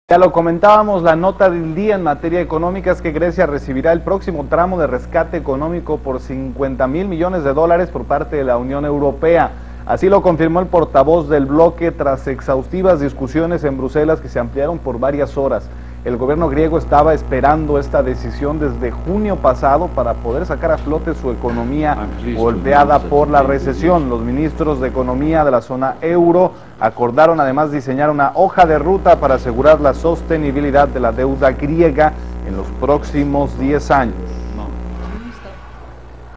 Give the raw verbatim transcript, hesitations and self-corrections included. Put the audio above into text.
Ya lo comentábamos, la nota del día en materia económica es que Grecia recibirá el próximo tramo de rescate económico por cincuenta mil millones de dólares por parte de la Unión Europea. Así lo confirmó el portavoz del bloque tras exhaustivas discusiones en Bruselas que se ampliaron por varias horas. El gobierno griego estaba esperando esta decisión desde junio pasado para poder sacar a flote su economía golpeada por la recesión. Los ministros de Economía de la zona euro acordaron además diseñar una hoja de ruta para asegurar la sostenibilidad de la deuda griega en los próximos diez años.